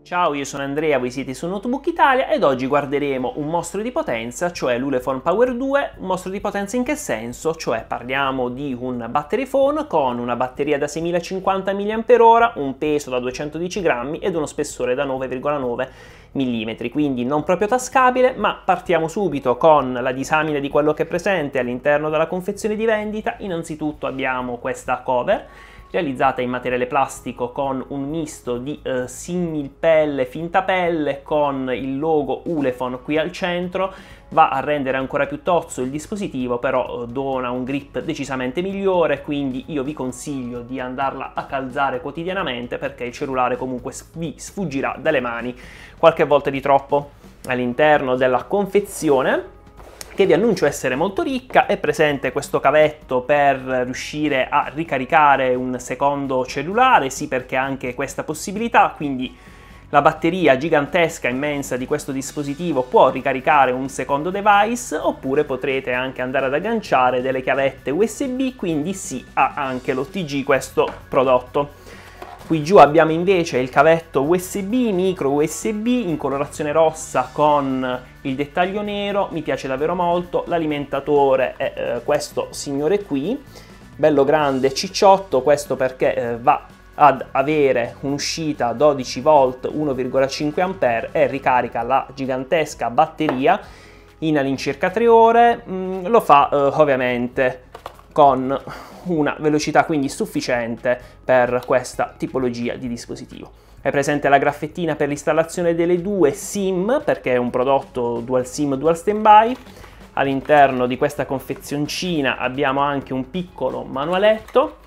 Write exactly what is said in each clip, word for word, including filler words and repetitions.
Ciao, io sono Andrea, voi siete su Notebook Italia ed oggi guarderemo un mostro di potenza, cioè l'Ulefone Power due. Un mostro di potenza in che senso? Cioè parliamo di un battery phone con una batteria da seimilacinquanta milliamperi ora, un peso da duecentodieci grammi ed uno spessore da nove virgola nove millimetri, quindi non proprio tascabile, ma partiamo subito con la disamina di quello che è presente all'interno della confezione di vendita. Innanzitutto abbiamo questa cover realizzata in materiale plastico con un misto di eh, similpelle, finta pelle, con il logo Ulefone qui al centro. Va a rendere ancora più tozzo il dispositivo, però eh, dona un grip decisamente migliore, quindi io vi consiglio di andarla a calzare quotidianamente perché il cellulare comunque vi sfuggirà dalle mani qualche volta di troppo. All'interno della confezione, che vi annuncio essere molto ricca, è presente questo cavetto per riuscire a ricaricare un secondo cellulare, sì, perché ha anche questa possibilità, quindi la batteria gigantesca, immensa di questo dispositivo può ricaricare un secondo device, oppure potrete anche andare ad agganciare delle chiavette U S B, quindi sì, ha anche l'O T G questo prodotto. Qui giù abbiamo invece il cavetto U S B, micro U S B in colorazione rossa con il dettaglio nero, mi piace davvero molto. L'alimentatore è eh, questo signore qui, bello grande, cicciotto, questo perché eh, va ad avere un'uscita dodici volt, uno virgola cinque ampere e ricarica la gigantesca batteria in all'incirca tre ore. Mm, lo fa eh, ovviamente con una velocità quindi sufficiente per questa tipologia di dispositivo. È presente la graffettina per l'installazione delle due SIM, perché è un prodotto dual SIM dual standby. All'interno di questa confezioncina abbiamo anche un piccolo manualetto.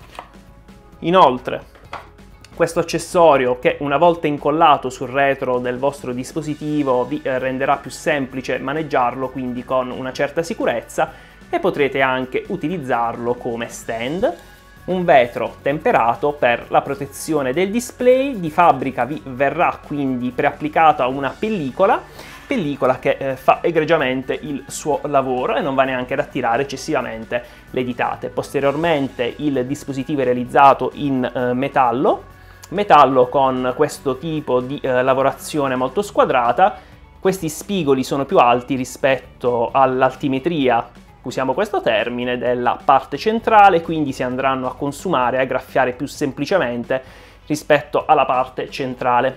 Inoltre questo accessorio, che una volta incollato sul retro del vostro dispositivo vi renderà più semplice maneggiarlo, quindi con una certa sicurezza, e potrete anche utilizzarlo come stand. Un vetro temperato per la protezione del display. Di fabbrica vi verrà quindi preapplicata una pellicola, pellicola che eh, fa egregiamente il suo lavoro e non va neanche ad attirare eccessivamente le ditate. Posteriormente il dispositivo è realizzato in eh, metallo, metallo con questo tipo di eh, lavorazione molto squadrata. Questi spigoli sono più alti rispetto all'altimetria, usiamo questo termine, della parte centrale, quindi si andranno a consumare e a graffiare più semplicemente rispetto alla parte centrale.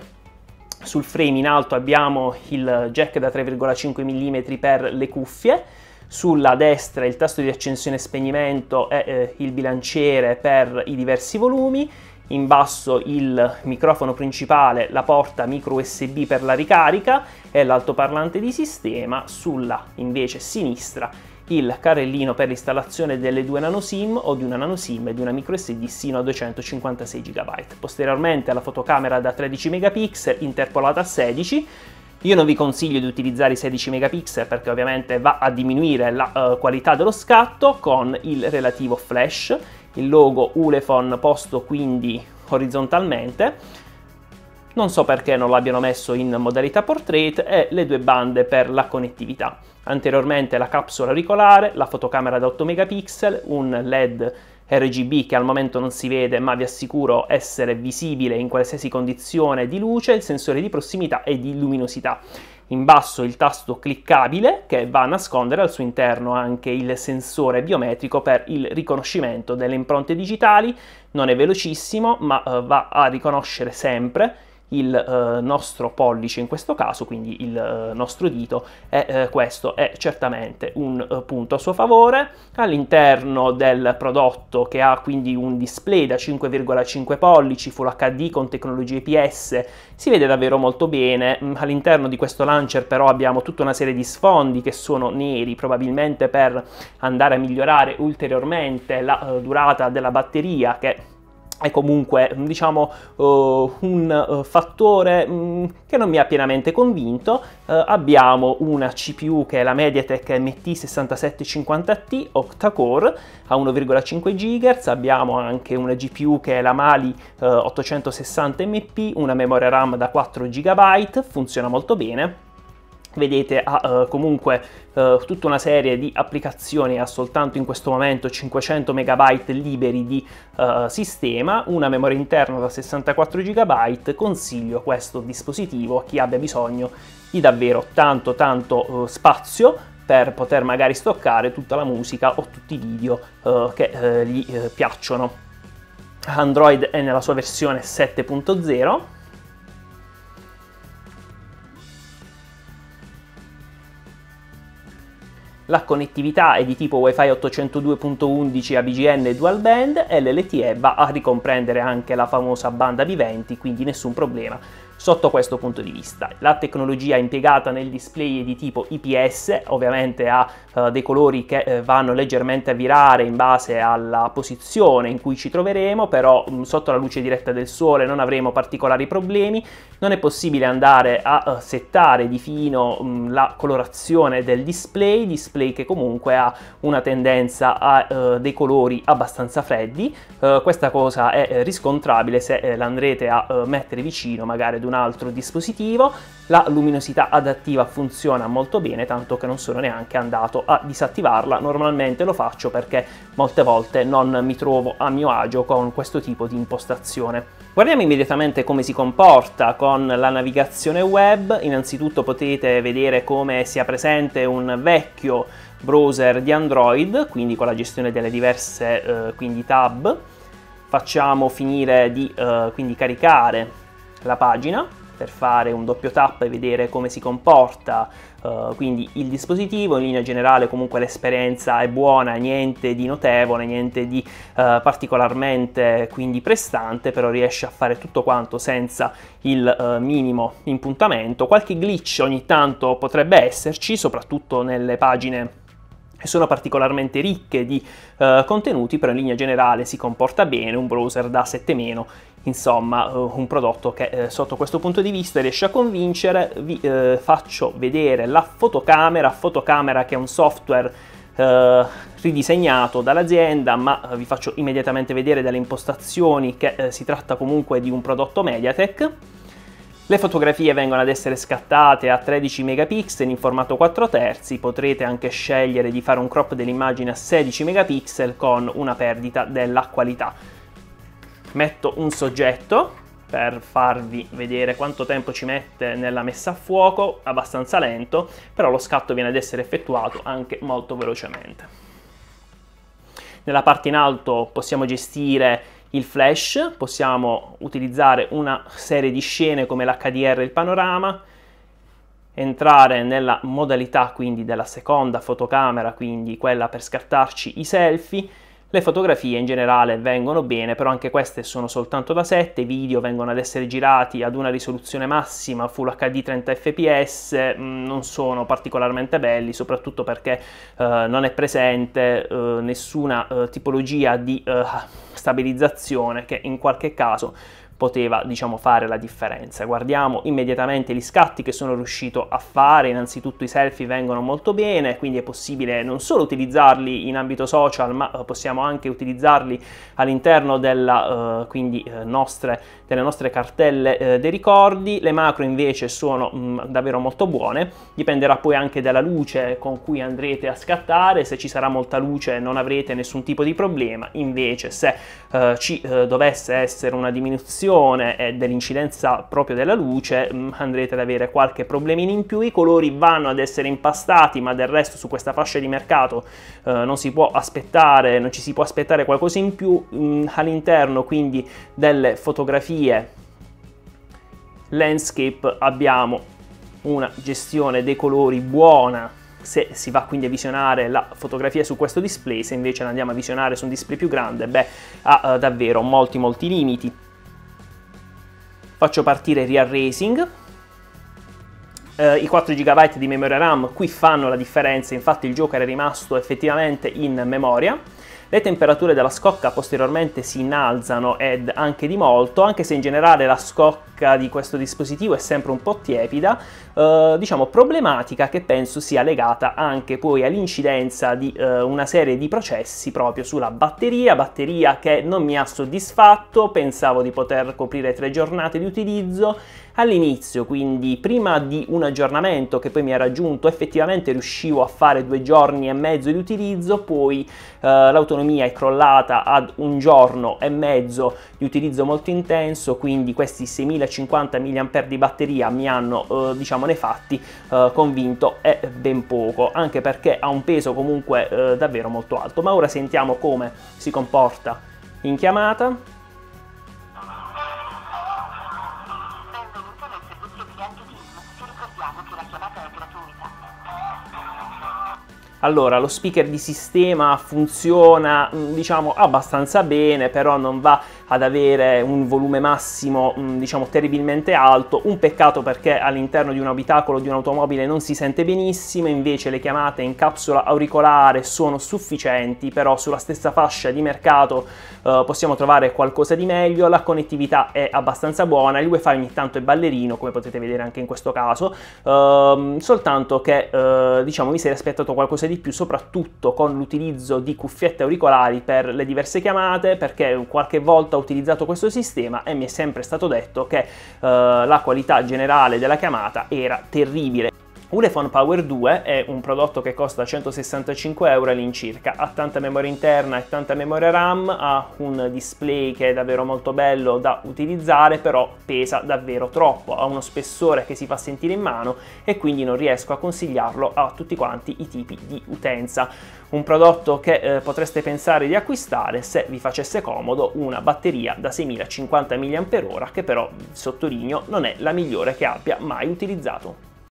Sul frame in alto abbiamo il jack da tre virgola cinque millimetri per le cuffie, sulla destra il tasto di accensione e spegnimento e eh, il bilanciere per i diversi volumi. In basso il microfono principale, la porta micro U S B per la ricarica e l'altoparlante di sistema. Sulla invece sinistra il carrellino per l'installazione delle due nano SIM o di una nano SIM e di una micro S D sino a duecentocinquantasei giga. Posteriormente alla fotocamera da tredici megapixel interpolata a sedici. Io non vi consiglio di utilizzare i sedici megapixel perché ovviamente va a diminuire la uh, qualità dello scatto, con il relativo flash, il logo Ulefone posto quindi orizzontalmente. Non so perché non l'abbiano messo in modalità portrait, e le due bande per la connettività. Anteriormente la capsula auricolare, la fotocamera da otto megapixel, un L E D R G B che al momento non si vede ma vi assicuro essere visibile in qualsiasi condizione di luce, il sensore di prossimità e di luminosità. In basso il tasto cliccabile che va a nascondere al suo interno anche il sensore biometrico per il riconoscimento delle impronte digitali. Non è velocissimo ma uh, va a riconoscere sempre il eh, nostro pollice in questo caso, quindi il eh, nostro dito, e eh, questo è certamente un eh, punto a suo favore. All'interno del prodotto, che ha quindi un display da cinque virgola cinque pollici Full H D con tecnologia I P S, si vede davvero molto bene. All'interno di questo launcher però abbiamo tutta una serie di sfondi che sono neri, probabilmente per andare a migliorare ulteriormente la uh, durata della batteria, che è comunque, diciamo, uh, un uh, fattore um, che non mi ha pienamente convinto. Uh, abbiamo una C P U che è la MediaTek M T sessantasette cinquanta T octa-core a uno virgola cinque gigahertz, abbiamo anche una G P U che è la Mali uh, ottocentosessanta M P, una memoria RAM da quattro giga, funziona molto bene. vedete ha uh, comunque uh, tutta una serie di applicazioni, ha soltanto in questo momento cinquecento megabyte liberi di uh, sistema, una memoria interna da sessantaquattro giga. Consiglio questo dispositivo a chi abbia bisogno di davvero tanto tanto uh, spazio per poter magari stoccare tutta la musica o tutti i video uh, che uh, gli uh, piacciono. Android è nella sua versione sette punto zero. La connettività è di tipo Wi-Fi ottocentodue punto undici A B G N dual band e l'L T E va a ricomprendere anche la famosa banda B venti, quindi nessun problema sotto questo punto di vista. La tecnologia impiegata nel display è di tipo I P S, ovviamente ha uh, dei colori che uh, vanno leggermente a virare in base alla posizione in cui ci troveremo, però um, sotto la luce diretta del sole non avremo particolari problemi. Non è possibile andare a uh, settare di fino um, la colorazione del display, display che comunque ha una tendenza a uh, dei colori abbastanza freddi. Uh, questa cosa è uh, riscontrabile se uh, l'andrete a uh, mettere vicino magari ad un altro dispositivo. La luminosità adattiva funziona molto bene, tanto che non sono neanche andato a disattivarla. Normalmente lo faccio perché molte volte non mi trovo a mio agio con questo tipo di impostazione. Guardiamo immediatamente come si comporta con la navigazione web. Innanzitutto potete vedere come sia presente un vecchio browser di Android, quindi con la gestione delle diverse eh, quindi tab. Facciamo finire di eh, quindi caricare la pagina per fare un doppio tap e vedere come si comporta uh, quindi il dispositivo. In linea generale comunque l'esperienza è buona, niente di notevole, niente di uh, particolarmente quindi prestante, però riesce a fare tutto quanto senza il uh, minimo impuntamento. Qualche glitch ogni tanto potrebbe esserci, soprattutto nelle pagine che sono particolarmente ricche di uh, contenuti, però in linea generale si comporta bene, un browser da sette meno, insomma uh, un prodotto che uh, sotto questo punto di vista riesce a convincere. Vi uh, faccio vedere la fotocamera, fotocamera che è un software uh, ridisegnato dall'azienda, ma uh, vi faccio immediatamente vedere dalle impostazioni che uh, si tratta comunque di un prodotto MediaTek. Le fotografie vengono ad essere scattate a tredici megapixel in formato quattro terzi, potrete anche scegliere di fare un crop dell'immagine a sedici megapixel con una perdita della qualità. Metto un soggetto per farvi vedere quanto tempo ci mette nella messa a fuoco, abbastanza lento, però lo scatto viene ad essere effettuato anche molto velocemente. Nella parte in alto possiamo gestire il flash, possiamo utilizzare una serie di scene come l'H D R e il panorama, entrare nella modalità quindi della seconda fotocamera, quindi quella per scattarci i selfie. Le fotografie in generale vengono bene, però anche queste sono soltanto da sette, i video vengono ad essere girati ad una risoluzione massima Full H D trenta F P S, mh, non sono particolarmente belli, soprattutto perché uh, non è presente uh, nessuna uh, tipologia di uh, stabilizzazione che in qualche caso poteva, diciamo, fare la differenza. Guardiamo immediatamente gli scatti che sono riuscito a fare. Innanzitutto i selfie vengono molto bene, quindi è possibile non solo utilizzarli in ambito social, ma uh, possiamo anche utilizzarli all'interno della uh, quindi uh, nostre, delle nostre cartelle uh, dei ricordi. Le macro invece sono mh, davvero molto buone, dipenderà poi anche dalla luce con cui andrete a scattare. Se ci sarà molta luce non avrete nessun tipo di problema, invece se uh, ci uh, dovesse essere una diminuzione e dell'incidenza proprio della luce, mh, andrete ad avere qualche problemino in più. I colori vanno ad essere impastati, ma del resto su questa fascia di mercato eh, non si può aspettare, non ci si può aspettare qualcosa in più. All'interno quindi delle fotografie landscape abbiamo una gestione dei colori buona se si va quindi a visionare la fotografia su questo display. Se invece la andiamo a visionare su un display più grande, beh, ha uh, davvero molti molti limiti. Faccio partire Real Racing. Uh, I quattro giga di memoria RAM qui fanno la differenza, infatti il gioco era rimasto effettivamente in memoria. Le temperature della scocca posteriormente si innalzano ed anche di molto, anche se in generale la scocca di questo dispositivo è sempre un po' tiepida. eh, diciamo problematica che penso sia legata anche poi all'incidenza di eh, una serie di processi proprio sulla batteria, batteria che non mi ha soddisfatto, pensavo di poter coprire tre giornate di utilizzo. All'inizio, quindi prima di un aggiornamento che poi mi ha raggiunto, effettivamente riuscivo a fare due giorni e mezzo di utilizzo, poi eh, l'autonomia è crollata ad un giorno e mezzo di utilizzo molto intenso, quindi questi seimilacinquanta milliamperi di batteria mi hanno, eh, diciamo, nei fatti eh, convinto è ben poco, anche perché ha un peso comunque eh, davvero molto alto. Ma ora sentiamo come si comporta in chiamata. Allora, lo speaker di sistema funziona, diciamo, abbastanza bene, però non va ad avere un volume massimo, diciamo, terribilmente alto. Un peccato, perché all'interno di un abitacolo di un'automobile non si sente benissimo, invece le chiamate in capsula auricolare sono sufficienti, però sulla stessa fascia di mercato eh, possiamo trovare qualcosa di meglio. La connettività è abbastanza buona, il wifi ogni tanto è ballerino, come potete vedere anche in questo caso, ehm, soltanto che, eh, diciamo, mi sarei aspettato qualcosa di più, soprattutto con l'utilizzo di cuffiette auricolari per le diverse chiamate, perché qualche volta ho utilizzato questo sistema e mi è sempre stato detto che eh, la qualità generale della chiamata era terribile. Ulefone Power due è un prodotto che costa centosessantacinque euro all'incirca, ha tanta memoria interna e tanta memoria RAM, ha un display che è davvero molto bello da utilizzare, però pesa davvero troppo, ha uno spessore che si fa sentire in mano e quindi non riesco a consigliarlo a tutti quanti i tipi di utenza. Un prodotto che eh, potreste pensare di acquistare se vi facesse comodo una batteria da seimilacinquanta milliamperi orari, che però, sottolineo, non è la migliore che abbia mai utilizzato.